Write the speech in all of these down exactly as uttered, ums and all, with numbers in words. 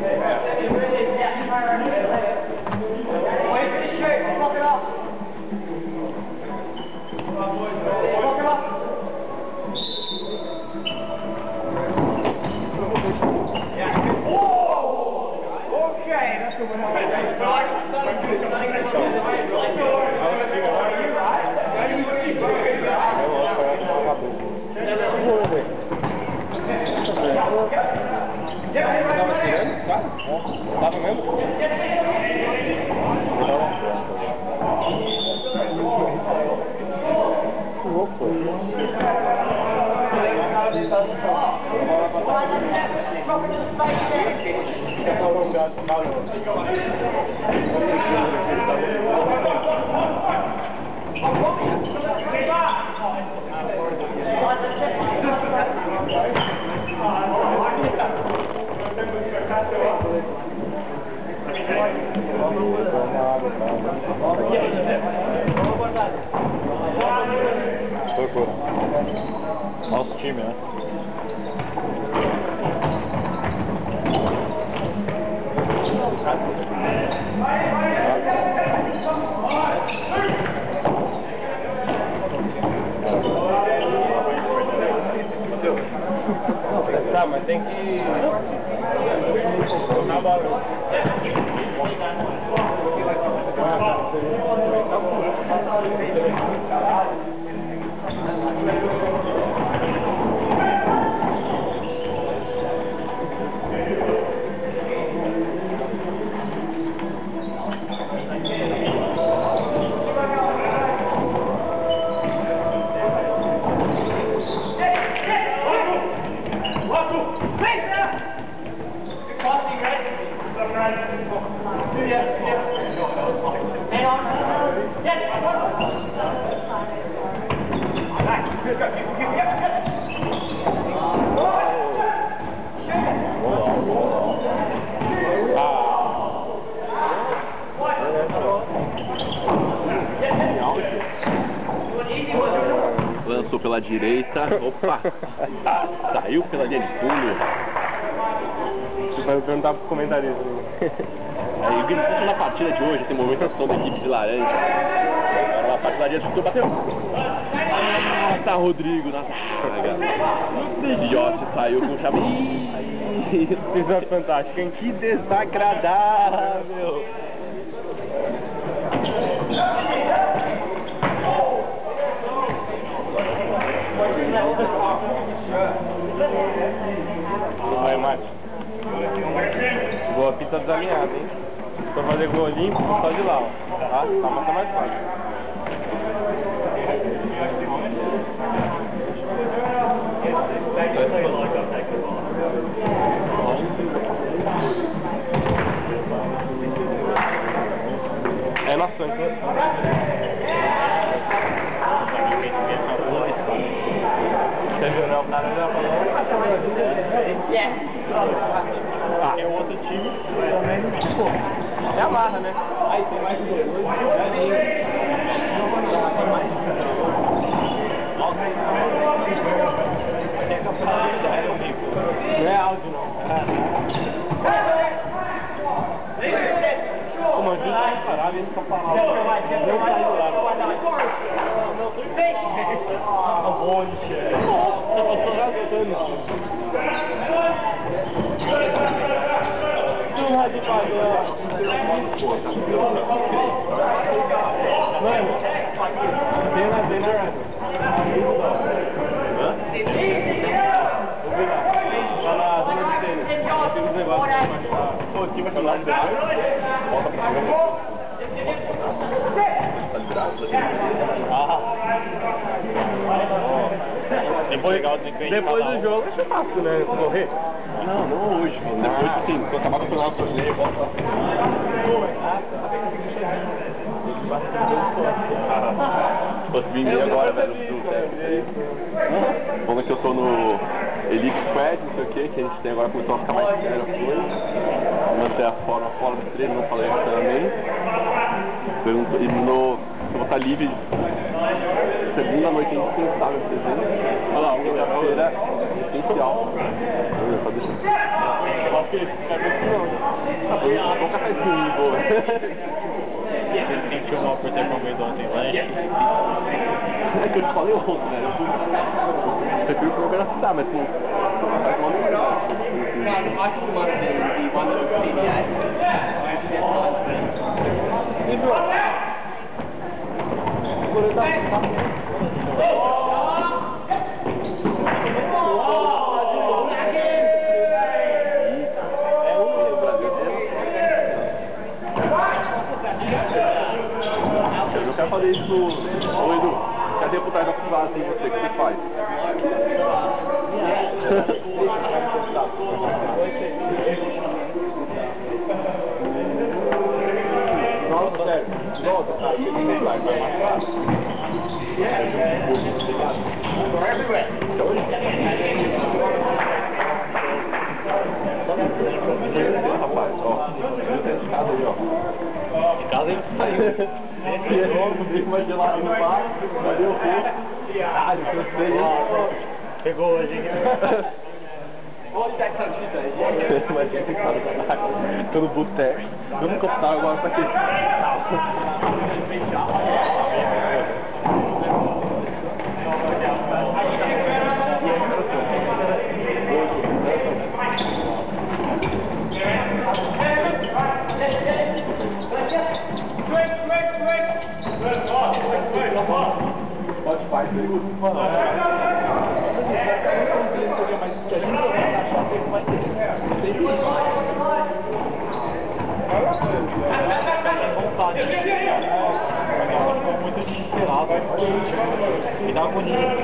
Tava mesmo? Que louco, pô. Procura. Nosso time, né? Tá, mas tem que... Na bola. Lançou pela direita, opa, saiu pela linha de fundo. Você vai perguntar pro comentarista. Aí o grito na partida de hoje tem movimentação da equipe de laranja. Agora a parte da direita chutou, bateu. Ah, tá Rodrigo na zaga. Idiota saiu com chave. Isso é fantástico, hein? Que desagradável. Vai, Márcio. Boa pista desalinhada, hein? Pra fazer gol limpo, só de lá, ó. Tá? Tá, mas tá mais fácil. É nosso sonho, né? Você viu, né? O cara já falou. Ah, é o outro time. É a barra, né? Aí tem mais dois. Não é áudio, não. O Mandinho tá reparado, ele fica falando. Não sai do lado. A bonde, nossa, eu tô gastando. Tu vai de fazer. Mano, tem lá dentro. Hã? Obrigado. Vai lá, zona de tênis. Tem uns negócios pra machucar. Pô, aqui vai lá no depois. Volta pra cima. Tá liberado aqui. Ah. Depois, depois do jogo é churrasco, né? Correr? Não, não hoje. Depois que sim, quando acabar o campeonato brasileiro, volta pra cima. Se fosse vir agora, velho, do técnico. Como é que eu tô no Elite Squad, não sei o que, que a gente tem agora, começou a ficar mais sério a coisa. Manter a forma fora do treino, não falei também. Pergunto, e no. Eu vou estar livre segunda noite, a gente pensava no presente. Olha lá, segunda-feira essencial. Eu vou deixar. Eu acho que ele fica Só um cafezinho, boa. Você sentiu mal por ter comido ontem lanche? É que eu te falei ontem, né? Eu fui... Você viu que eu quero citar, mas não... Faz uma melhor. Eu não quero fazer isso no... Ô Edu, quer deputar da privada assim você, o que você faz? Nossa, sério, volta, cara, você tem que vai machucar. Rapaz, ó, eu tenho de casa aí, ó. De casa ele saiu. Eu vi uma gelada no bar, mandei o fogo. Ah, eu sei isso. Pegou hoje, hein? Olha essa vida aí. Mas tem que ficar tô no boteco. Eu nunca tava agora pra aqui. Pode faz, perigoso. Mano, muito desesperado. Me dá agonia.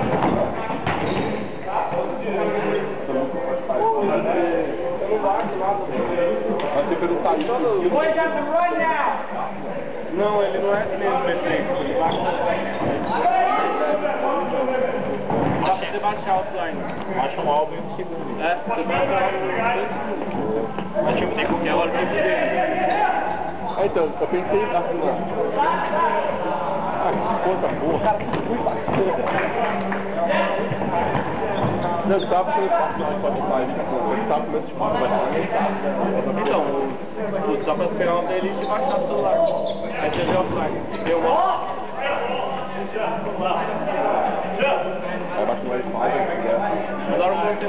Vai ter pelo saído. Não, ele não é mesmo perfeito. Ele baixa. Dá pra você baixar o offline. Baixa um álbum em um segundo. É, você baixa o álbum em dois segundos. Mas tipo, tem qualquer hora pra você. Ah, então, eu pensei em arrumar. Ah, que conta boa. Cara, que fui Não, eu tava pensando em falar no Spotify. Eu tava com medo de falar, mas Então, o- só pra pegar uma playlist e baixar o celular. Aí você vê o offline. Vê o álbum. aí baixa no Wi-Fi, se quiser. Adoro muito.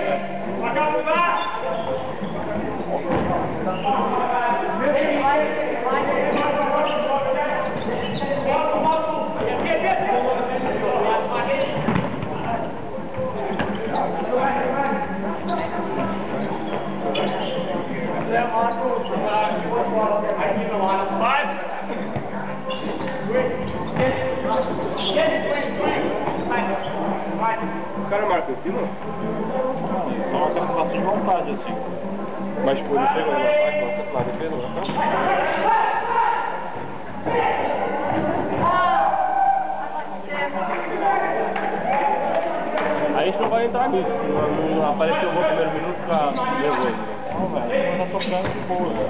O cara marca em cima? Só uma sensação de vontade, assim. Mas tipo, ele chega no ataque, na defesa, não A gente não vai entrar nisso. Não, não apareceu o gol no primeiro minuto pra nervoso. Não, velho. Tá tocando de boa.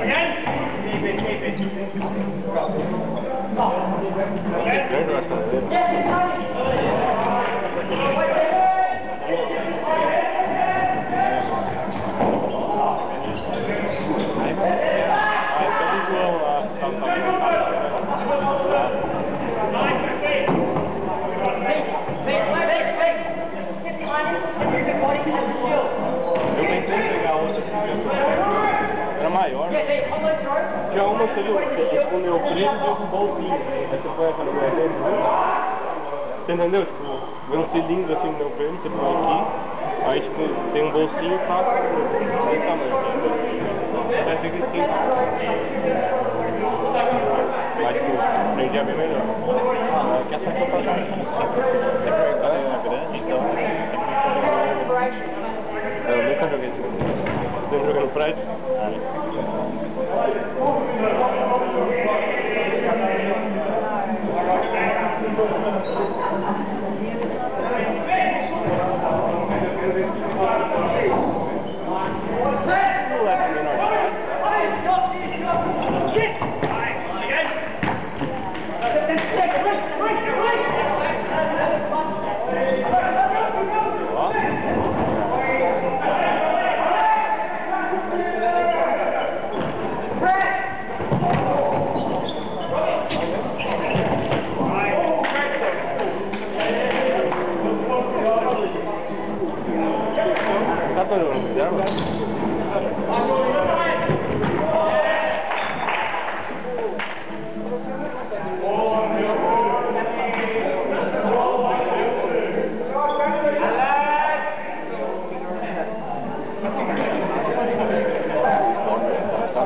Eu tentei pegar outra assim, era maior. Tinha uma que eu com o meu preto e um bolsinho. Aí você põe aquela mulher dentro, você entendeu? Tipo, vem um cilindro assim no meu prêmio, você põe aqui, aí tipo, tem um bolsinho e passa desse tamanho. Aí fica assim. Mas tipo, prendia bem melhor. Ah, é que essa foi pra já. É grande, então. Eu nunca joguei esse jogo. Você joga no prédio?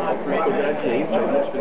o gradiente aí, né?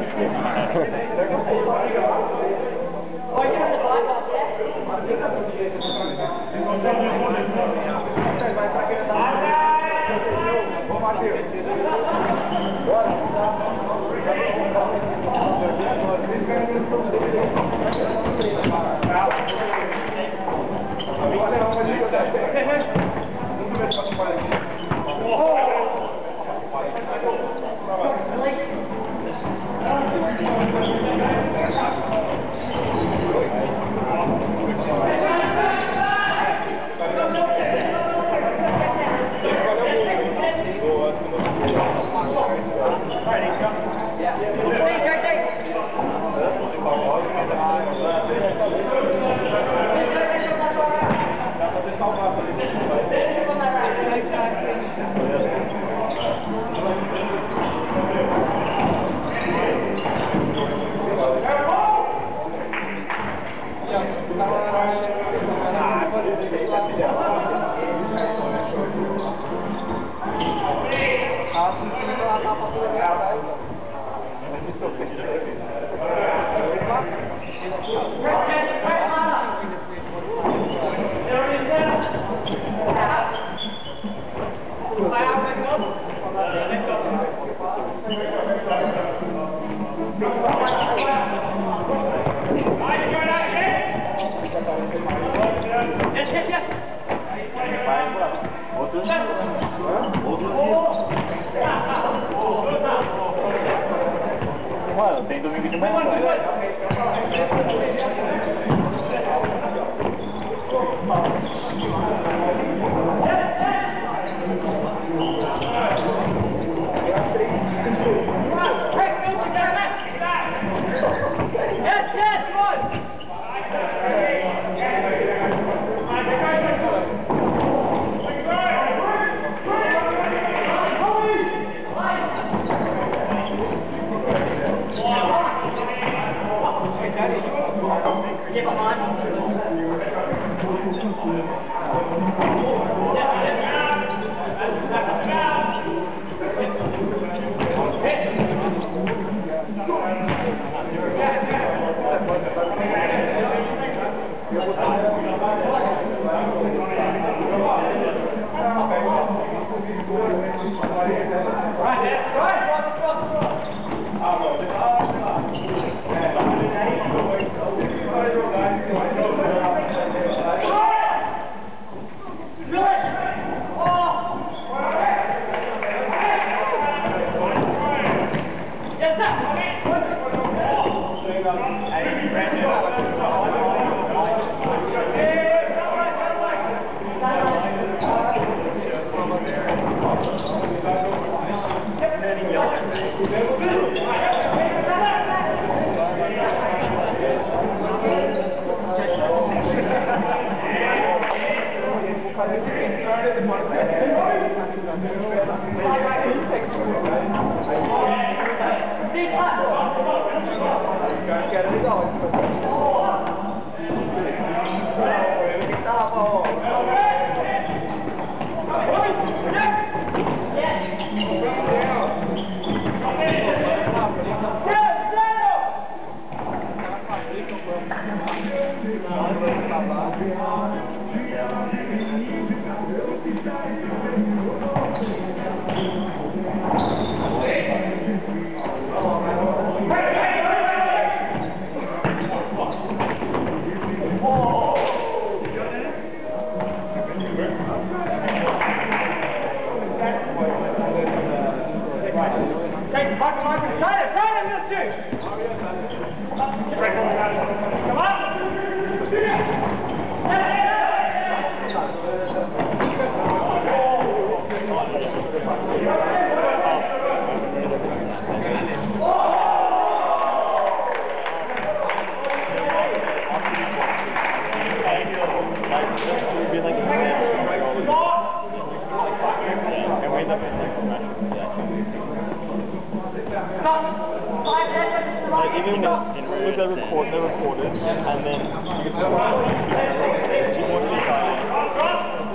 Mano, tem domingo de manhã.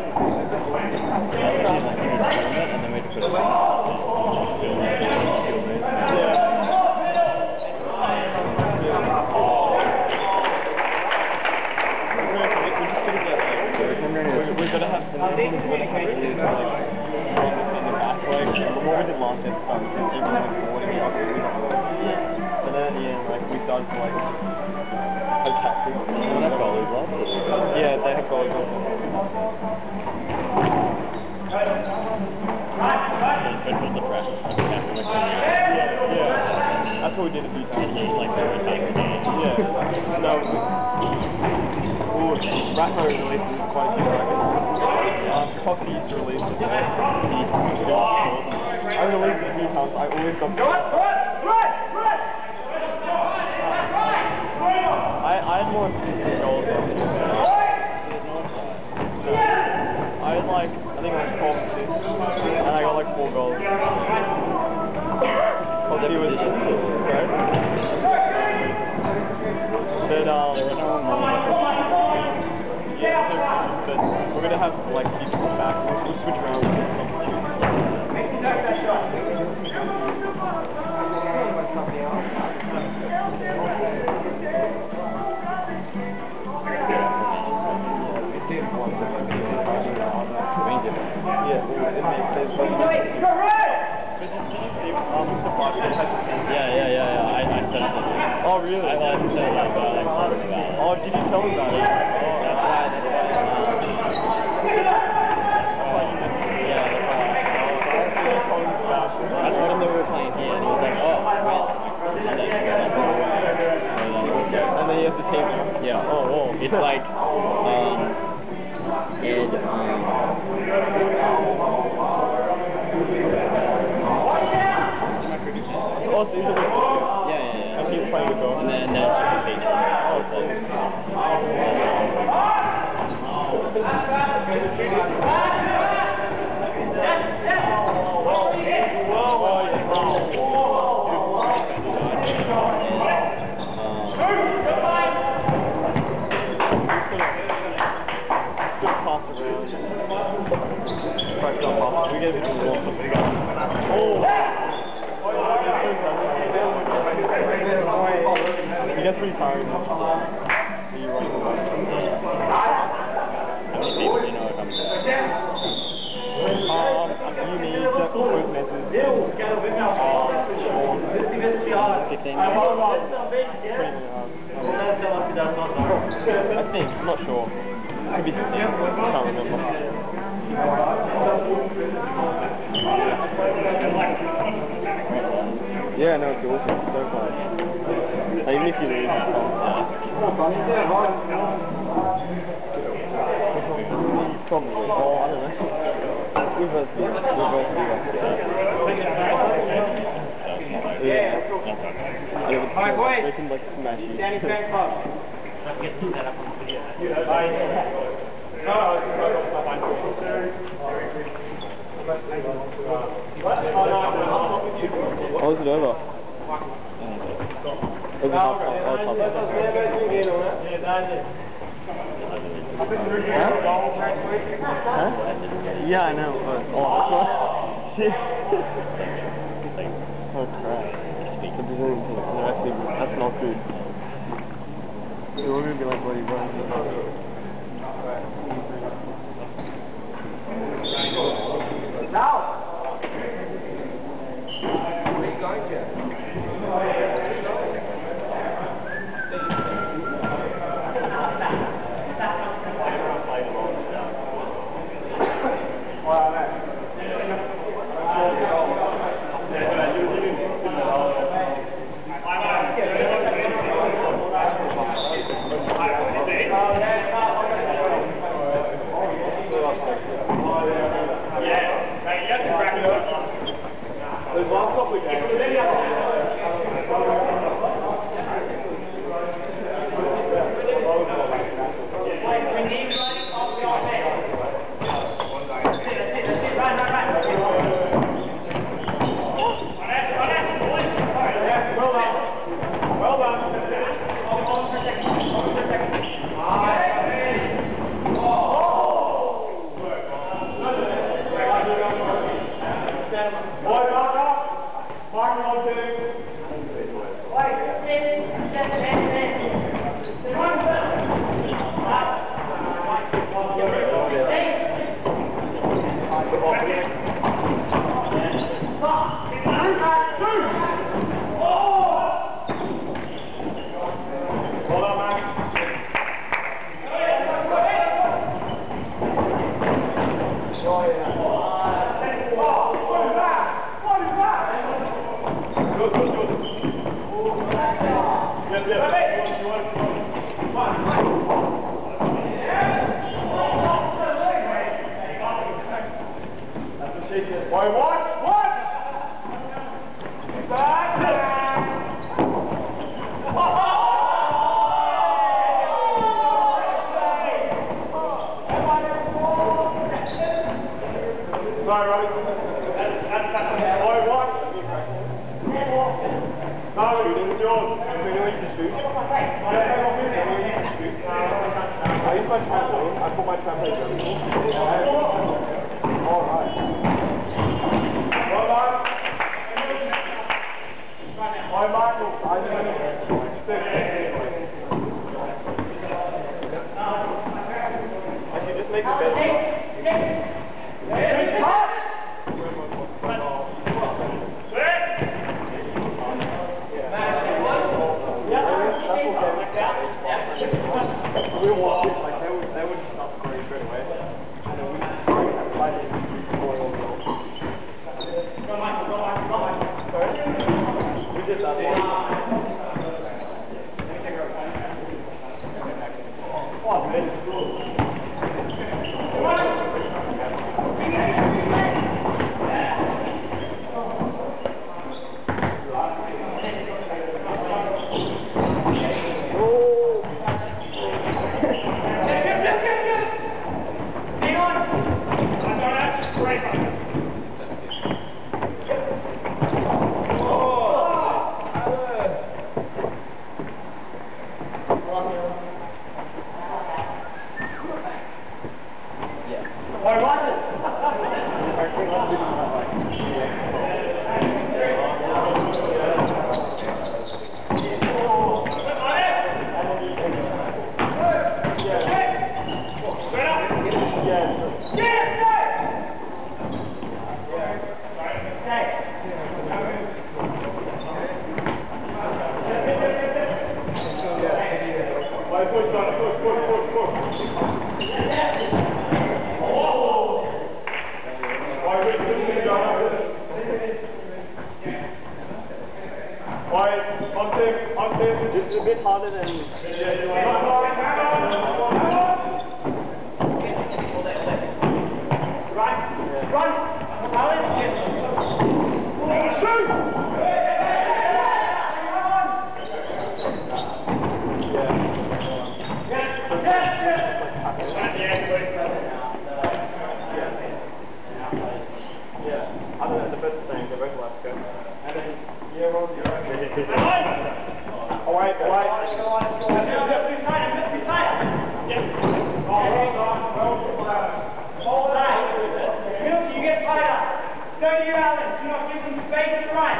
And then we had to put it hard to like attack people. Don't have goalies left. Yeah, they have goalies left. The press. Yeah, yeah. That's what we did a few times. Like every time we did. Yeah. No. Ooh, Rafa releases quite a few records. Um, Coffee used to release it. I released it a few times. I always got. I I had more assistant goals than I had like I think it was twelve assists, and I got like four goals. Coffee was right. But um. Yeah, so, but we're gonna have like people back. We'll switch around with Yeah, yeah, yeah, yeah. I, I said it. Oh, really? I like to say that, but I like talking about it. Oh, did you tell me about it? Yeah. Oh, that's why, that's why. Um, yeah, that's why. I told him that we were playing here, and he was like, oh, well. And then he went like, And then you have to tape it. yeah. Oh, whoa. It's like, um, it, um, Oh, so he's a bit yeah, yeah, yeah. and he's playing with dogs. And then, and then it's just a page. Oh, so. We get it to the Oh! He gets pretty tired now. So you run away. How many people do you know are coming? Um, you need to both messes. Um, fifteen? I think, I'm not sure. Could be fifteen, I can't remember. Yeah, no, it's awesome. It's so fun. Like, even if you lose, it's fun. Probably. Oh, I don't know. We've both been. We've both been. Yeah. Yeah, but they can, like, smash you. Oh, is it over? Is it half time? Oh, it's half time. Huh? Huh? Yeah, I know. But, oh, that's not... Shit. Oh, crap. The Brazilian team. No, actually, that's not good. So we're going to be like bloody brothers. Now! Where are you going to? There's one couple of ganhou esse chute. Aí pode ficar bom, aí pode ficar pegando. All right. Vai, Marco. I should just make the best. We walk it like they would, they would stop scoring straight away. And then we just fight it going on the goal. Go, Michael, go, Michael, go, Michael. Sorry? We did that one. Oh, man. It's a bit harder than... Run! Run! Shoot! Yeah, other than the first thing, the rest last go. And then, yeah, well, you're right. Alright, alright. Hold on. Milky, you get tighter. Go to your Allen. Do not give them space to run.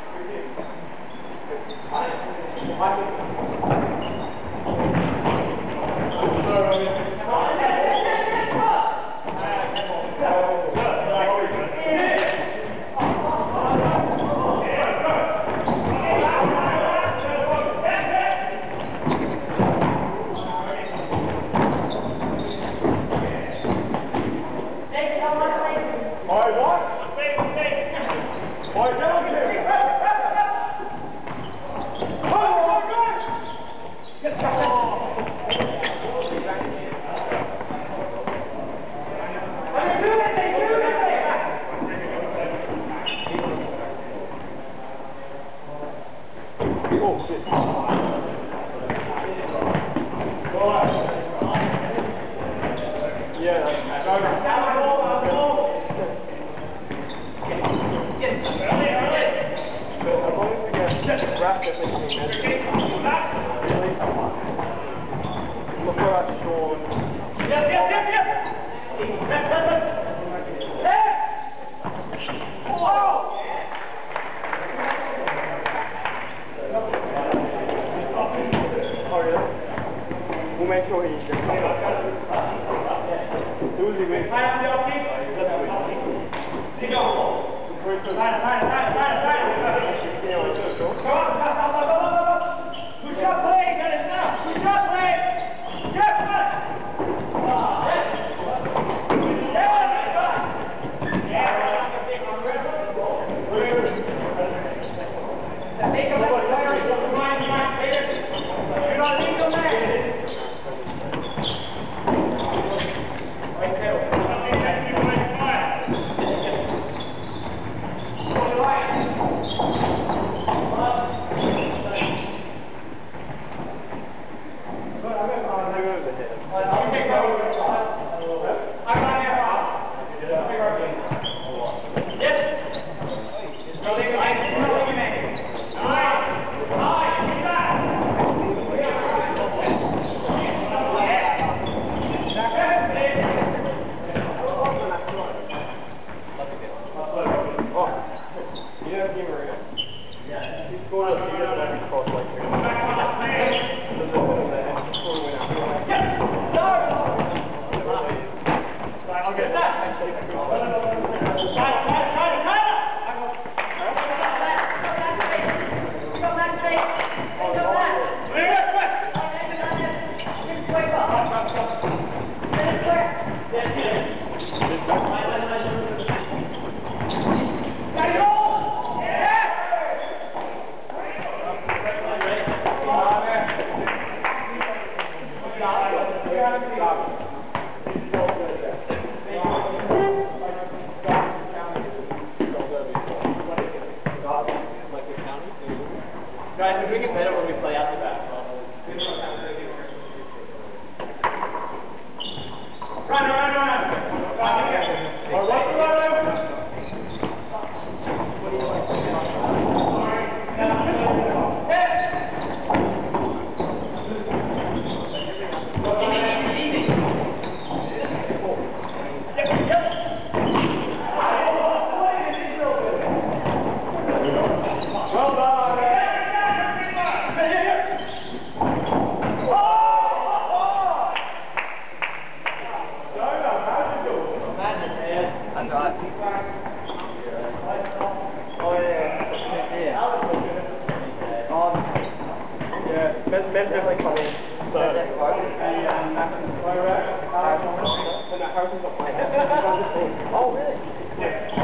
We'll make sure he's there. Who's he with? Push up, play! Get it now! Push up, play! Yes, man! Yes. Guys, if we can better when we play out the basketball. Run, run, run! Or what's the run? Oh, really? Yeah.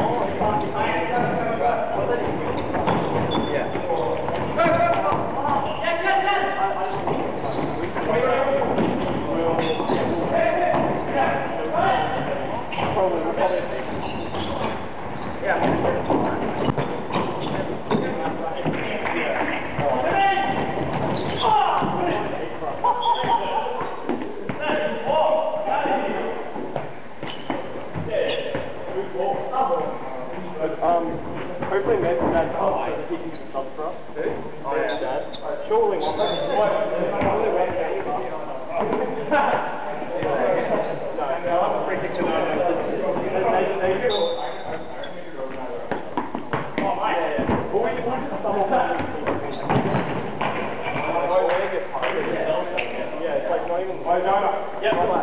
Um, hopefully Mason Dad's up so that he can do subs for us. Who? Oh, yeah. Dad. Surely one more. What? Only one game. No, I'm a free kick to know. They feel... Oh, my. Yeah, yeah. But we can just double back. Yeah, it's like not even... Oh, no, no. Yeah, relax.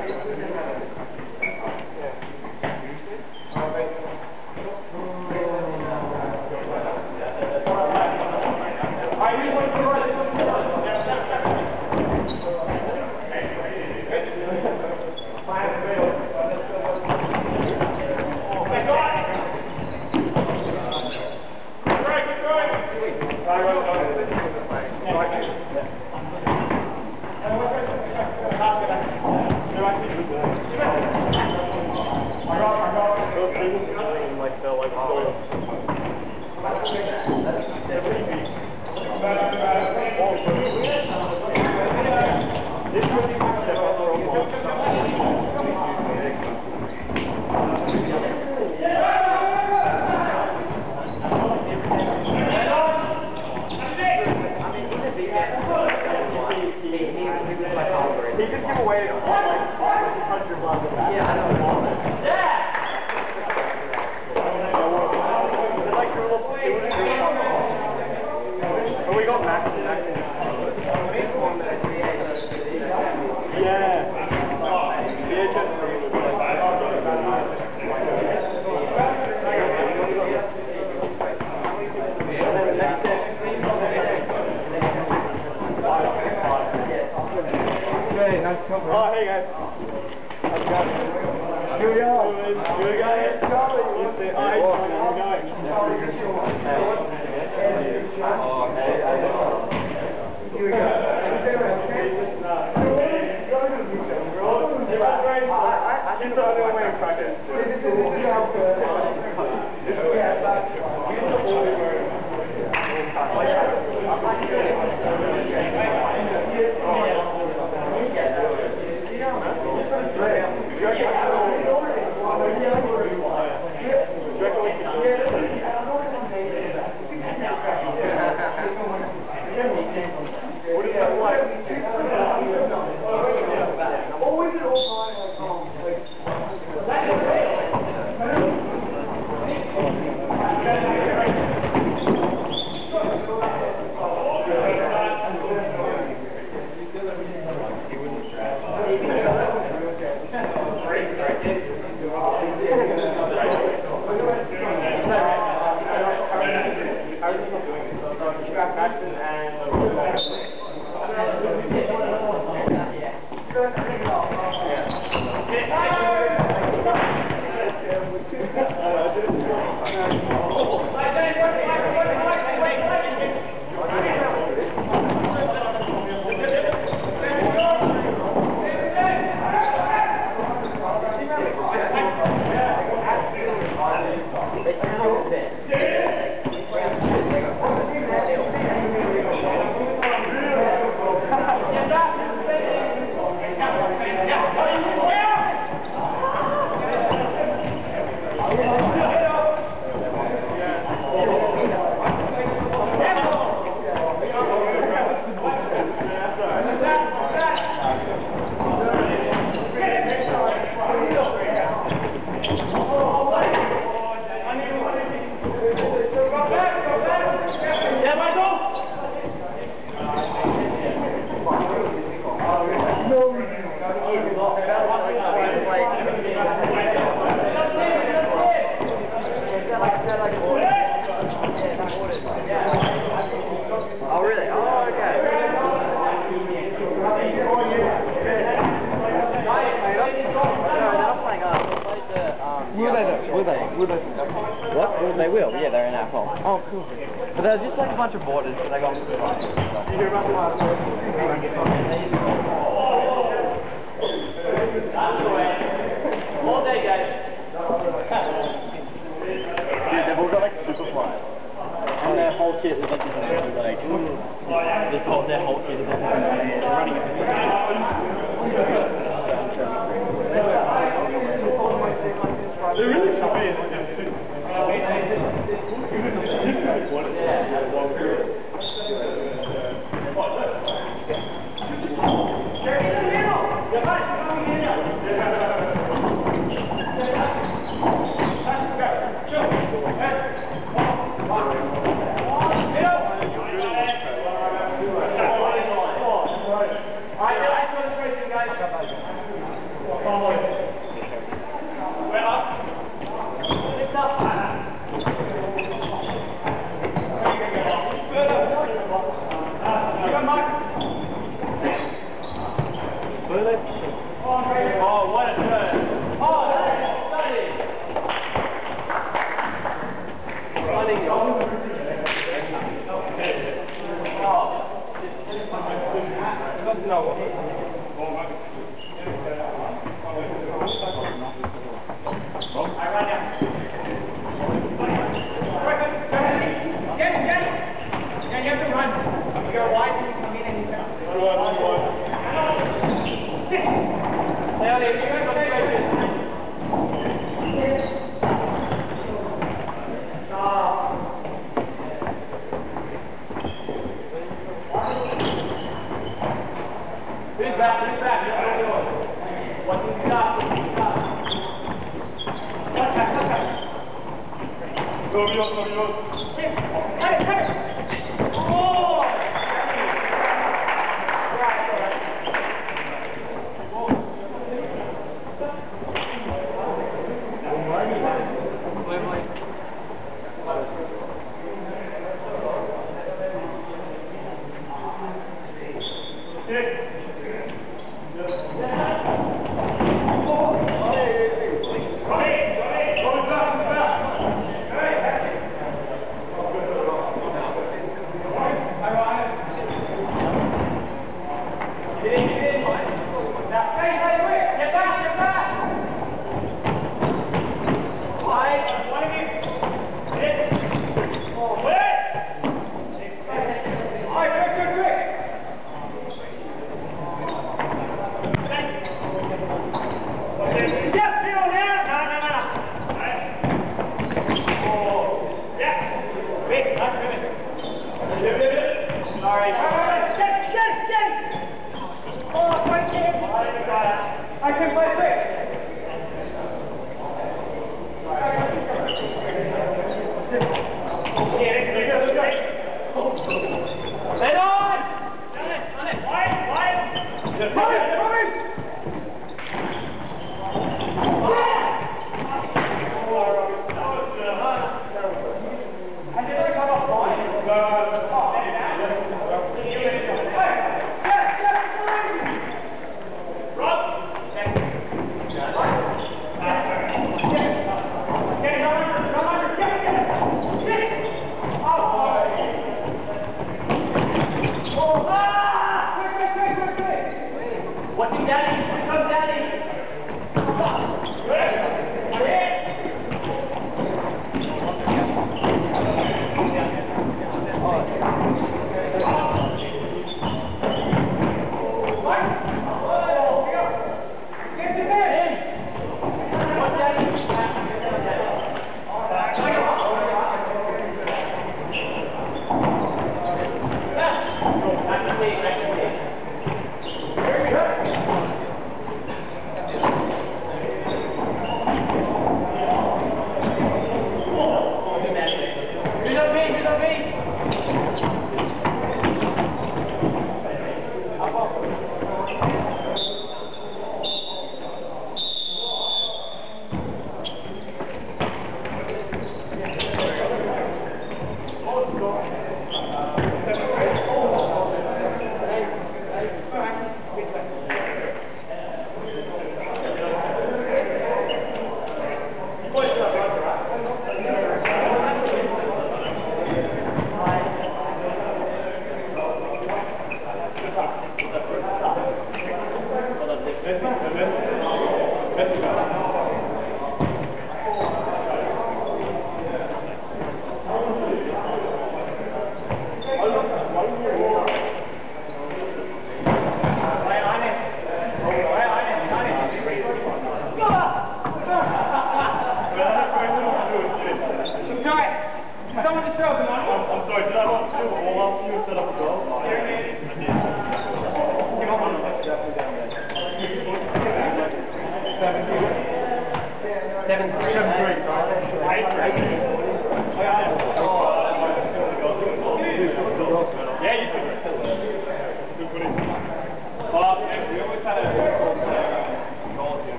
He just give away like one hundred bucks. Yeah, I know. Yeah! Oh, we got Max. Yeah. Oh, hey guys. How's it going? Here we are. Here we go. It's Charlie. You say, oh, hey, Charlie. How's it going? Here we go. I think the only way to practice. Yeah. Jackson and Oh, really? Oh, okay. Will they do? Will they? Will they? What? Well, they will. Yeah, they're in our phone. Oh, cool. But there's just like a bunch of borders that I got. You hear about the last one? All day, guys. Dude, they've all got like super flies. And their whole kit is like this, like, this whole, their whole kit is like running it. They really should be. Oh, what a good. Oh, that's stunning. Stunning. Oh. No. I run down. Get, get. Yeah, you have to run. You're wide and you come in and you come. Run, run, run. Yeah, you guys are right here. Who's back? Who's back? What do you got? What do you got? What's that? What's that? Go, go, go, go. Hey, hey, hey! Oh!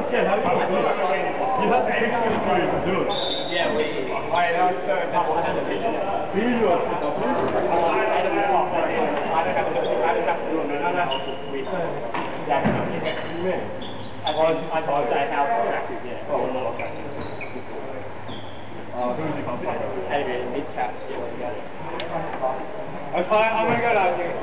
You have to fix this for you to do it. Yeah, we. I know it's a couple of television. Do you do it? I don't know. I don't have to. I don't have to do it. No, no. We. Yeah. I think I thought that house was active. Yeah. Oh, no, okay. Uh, who's your company? Anyway, mid chat. Yeah, we got it. I'm fine. I'm gonna go down here.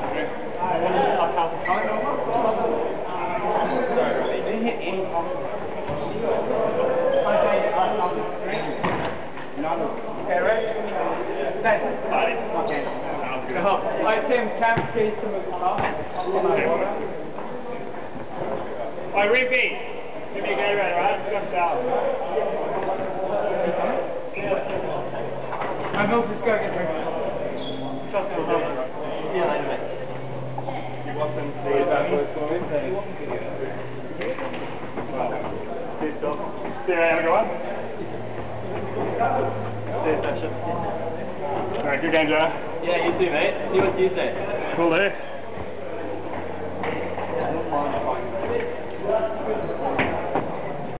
Okay, ready? Thanks. Okay. Alright, Tim, Cam, please to move the car. Alright, repeat. Give me a game ready, right? Jump down. I'm going to go get ready. Yeah, I know. You want them to say that voice for me? See how to go on? Alright, good game, Joe. Yeah, you too, mate. See what you say. Cool day.